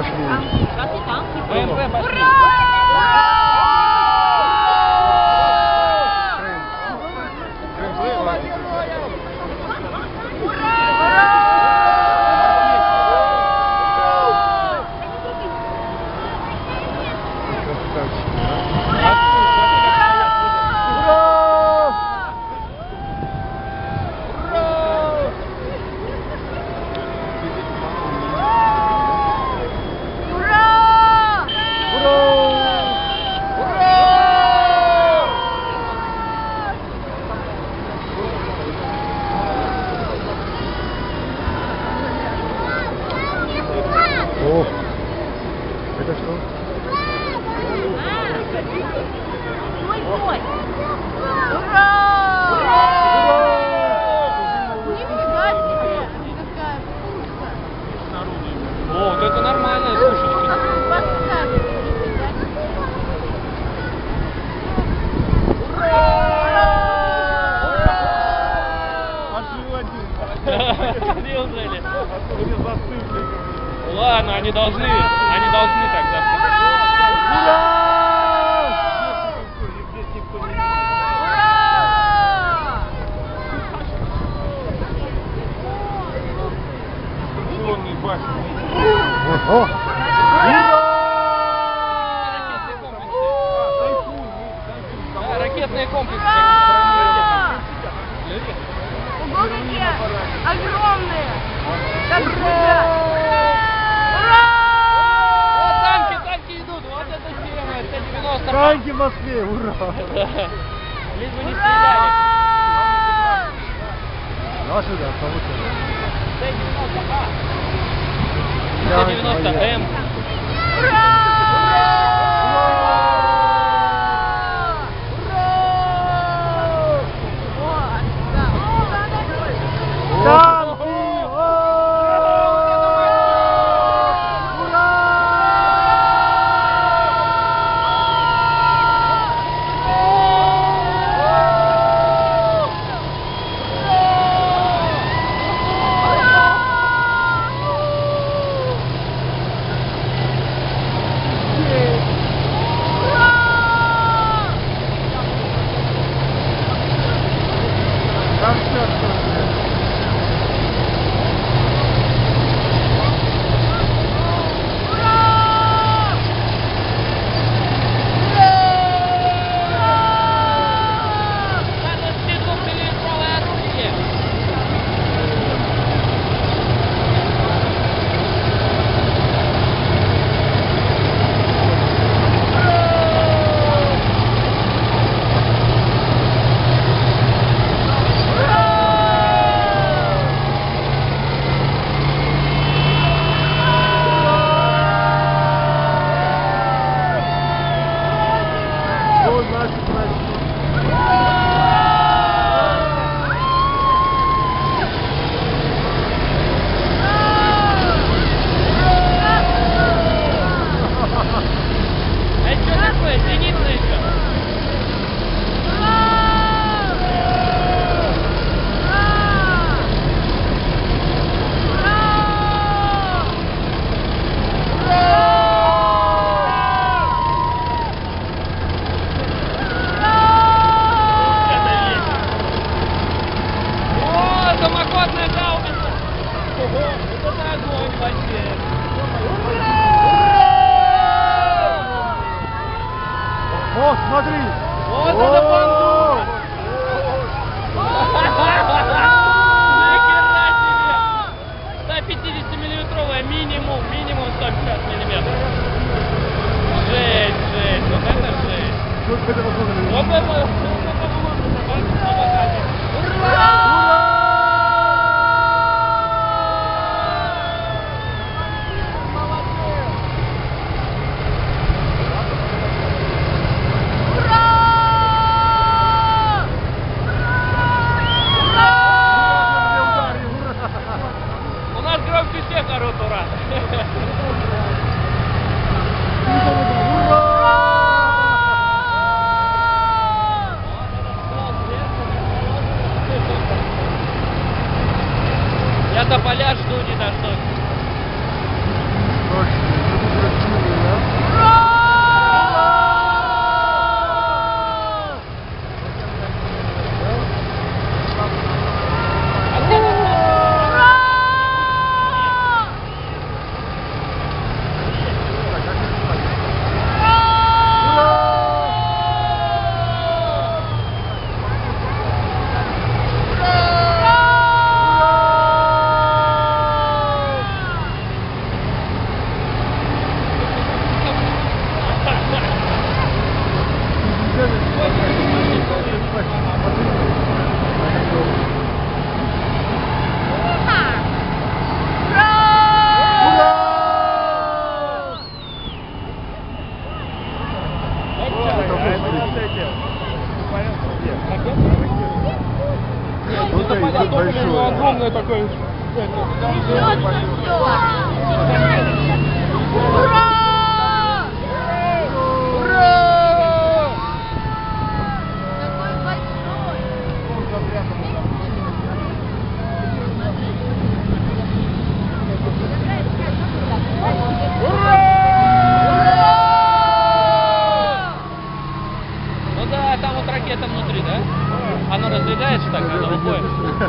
пошли. БМП пошли. О, это что? Ой! Ура! Ура! Нифига себе! Какая вкусная! О, вот это нормальная сушечка. Неужели? Ладно, они должны так застыть. О! Да, ракетные комплексы. Ого, какие огромные! Как летят! Ура! О, танки идут, вот это тема, Т-90. Танки в Москве, ура! Лишь бы не стреляли. Наши, да, получили. Т-90М. Ура! О, смотри! Вот это бандура! Нихера себе! 150-миллиметровая минимум 150 миллиметров. Жесть, вот это жесть. Вот это у нас громче всех орут ура! Я тополя жду, не дождусь. Точно. самолет, только у него огромное такое. Несется все. Ура! Ура! Такой большой. Ну да, там вот ракета внутри, да? Она разлетается так, когда уходит.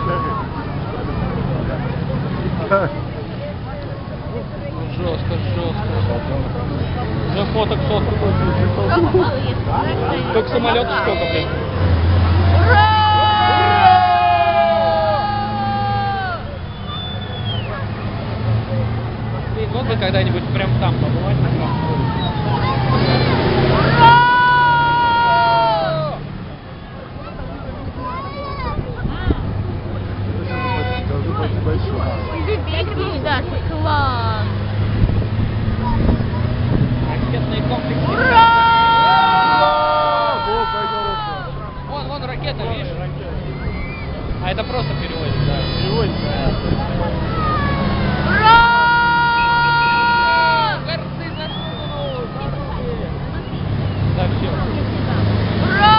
Жестко, жестко. Уже фоток сотку. Только самолету сколько, блин? Блин, вот бы когда-нибудь прям там побывать. Должен быть большой. Прикинь, Даша, класс. Ракетные комплексы. Ура! Вон ракета, видишь? А это просто переводится, да. Переводится. Ура! Горцы заткнули. Да, все. Ура!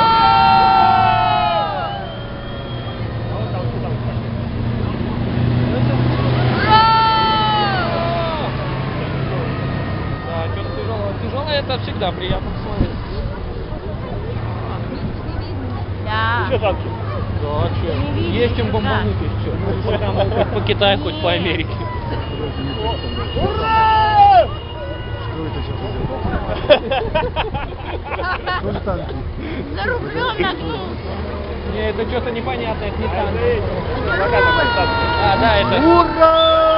Да, что-то тяжелое. Тяжелое это всегда приятно смотреть. Да. там? Да, что? Есть чем бомбануть, и все. Хоть по Китаю, хоть по Америке. Что это сейчас идет? Тоже танки? За рублем нагнулся. Не, это что-то непонятное, это не танк. Это А, да, это... Ура!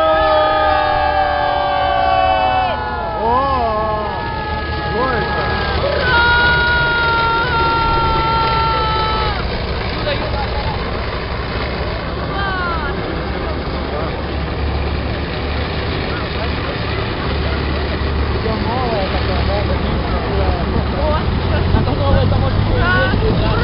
О! Что это? Это новое, это может быть ездить, да.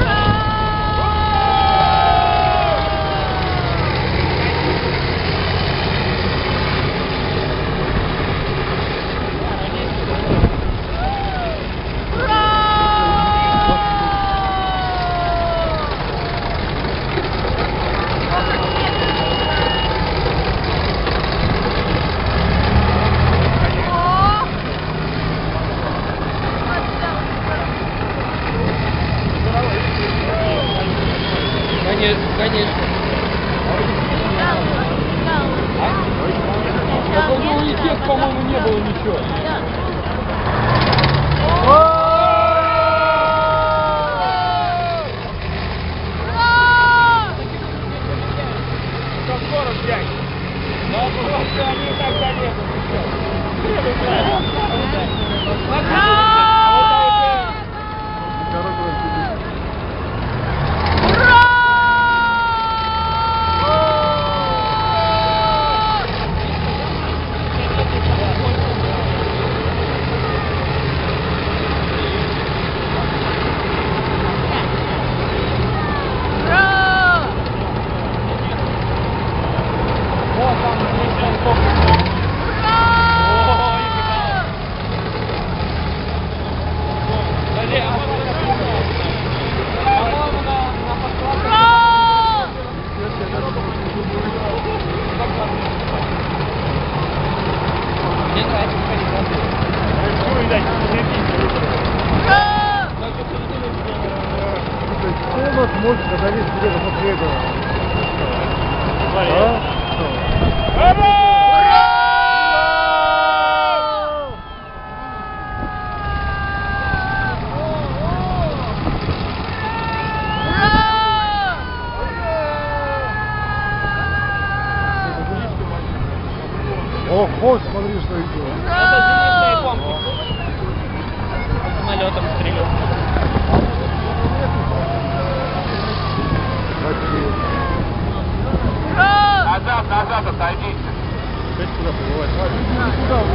Конечно. Так он был лететь, по-моему, не было ничего. Как скорость, дядь? Да, просто они так залезут. Кто у нас может задавить билетов от этого? Ого, смотри, что идет. Это зенитные комплексы. По самолетам стреляют. Назад, отойдите. Опять куда побывать?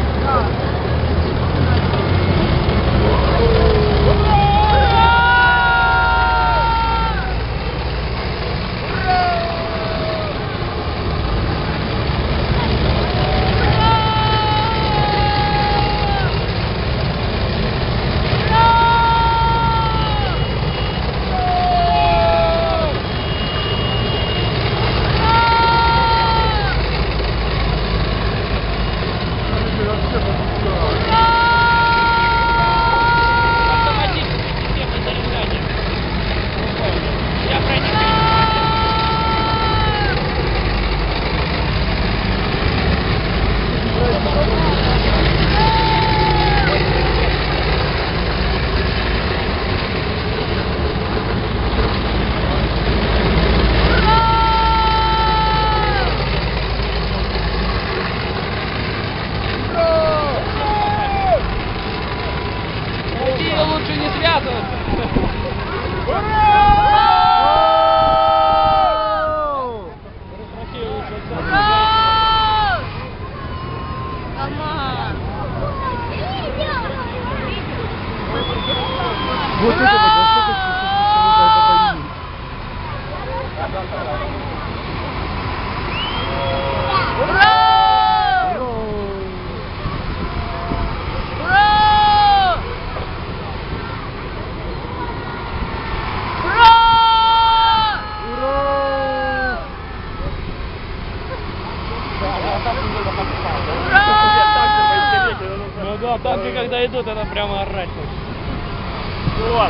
когда идут, это прямо орать хочется. Вот.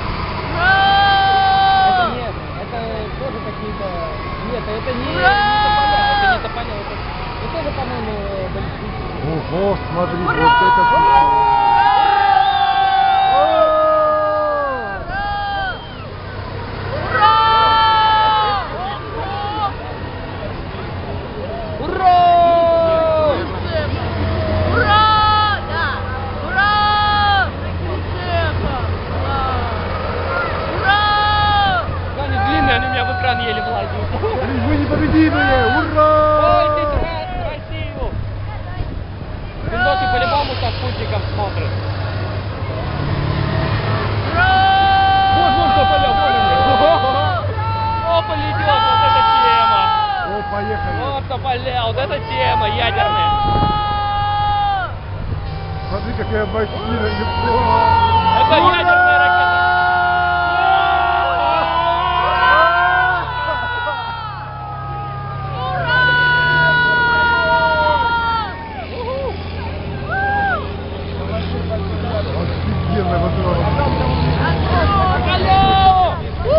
Это нет, это тоже какие-то... Нет, это не тополя, это не тополя, это тоже, по-моему, баллистические. Ого, смотри, вот это... Ура! Ура! Да! Ура! Прицепа! Ура! Они длинные, они у меня в экран еле влазят. Мы непобедимые! Ура! Ой, ты Россию! Пиндосы по-любому со спутником смотрят. Вон тополя, вон они. О, полетел, вот эта тема. О, поехали! Вот тополя, вот эта тема ядерная. Смотри, какая махина! Это ядерная ракета. Офигенно, вот это. Алло!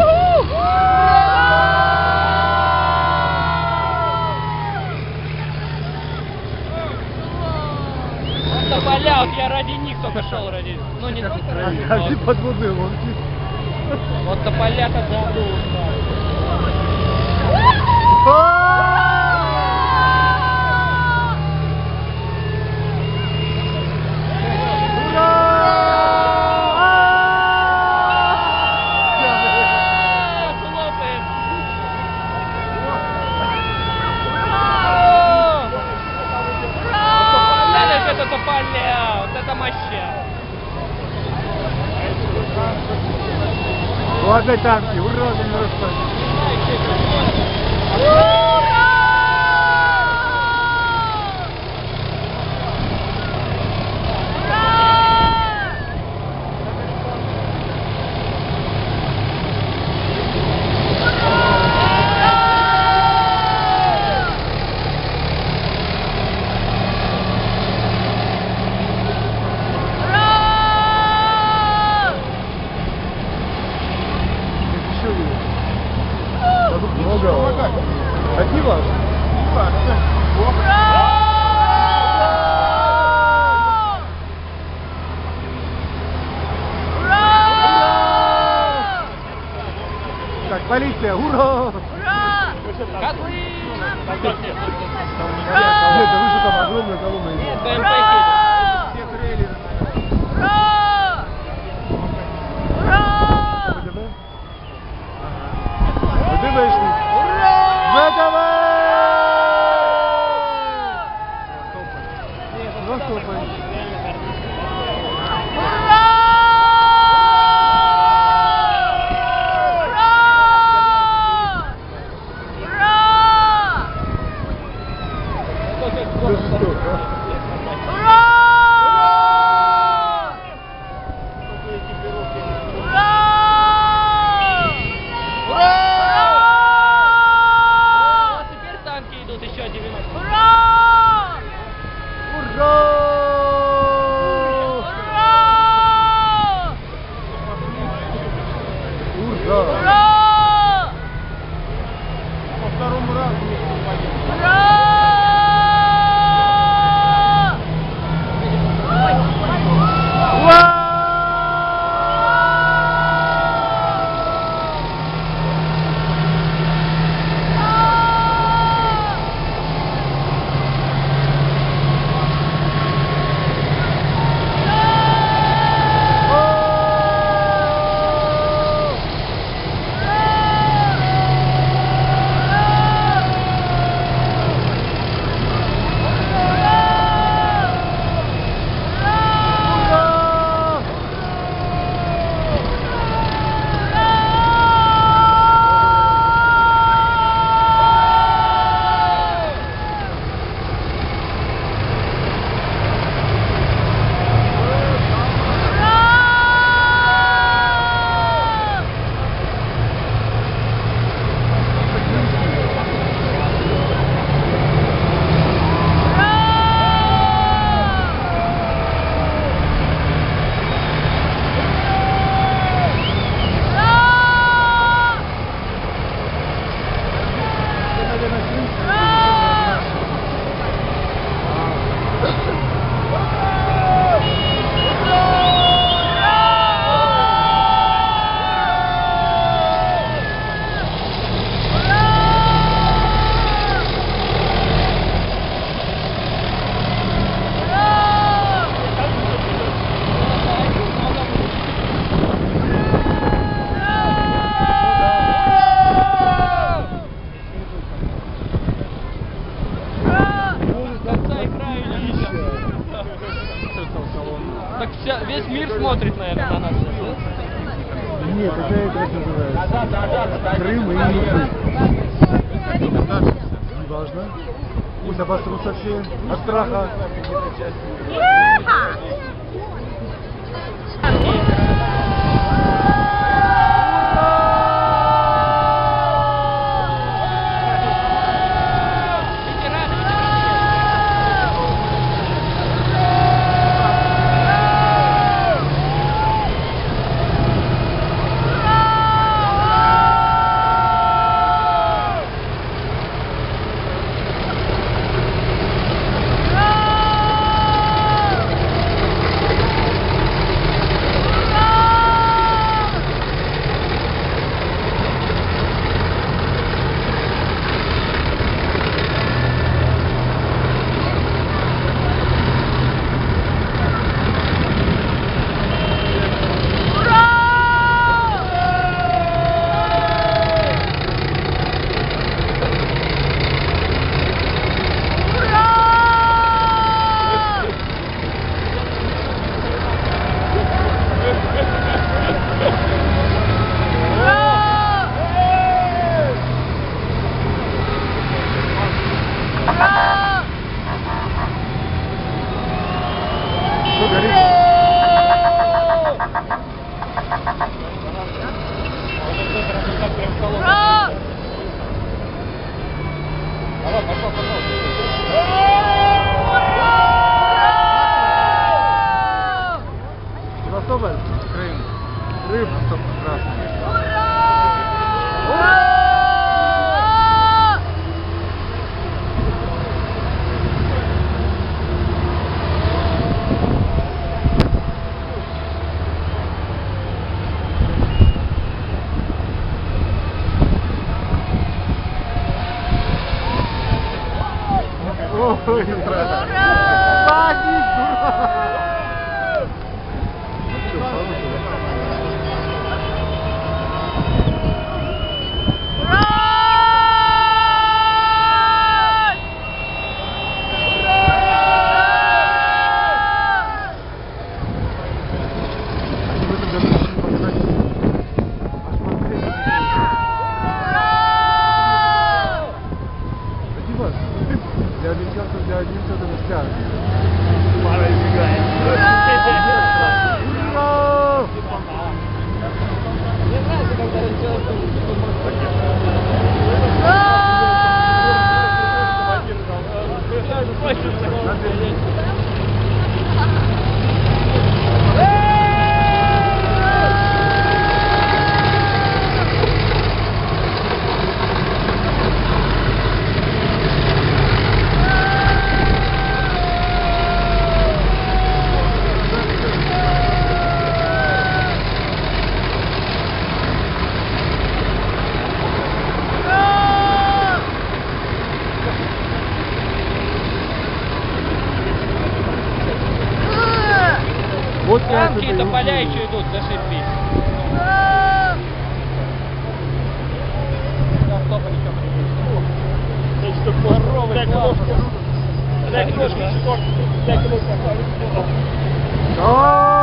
Тополя, вот я ради них только шел, ради... Ну не только ради них, А но где подводные лодки? вот тополя-то забыл. Это тополя, вот это моща. Ладно, танки, ура, на нарастание. Еще есть. Да тут много. Одни ваши? Так, полиция, ура! Котлы! Нет, да вы же там огромная колонна Нет, идет. БМП едет. Все трейлеры. ВДВ? ВДВшник. ВДВ! Ростопай. смотрит, наверное, на нас. Нет, это называется. Крым и Египет. Не должна. Пусть обосрутся все от страха. Севастополь, Крым, Крым, красный. Ой, ура! Садик, дурак! Ну что, получилось? Они в этом году решили показать аж портрет. Спасибо. Для американцев, для немцев это скажет. Пора избегать. Ура! Мне нравится, когда делают Вот там какие-то поля еще идут, зашибись. Дай ножки, дай ножки.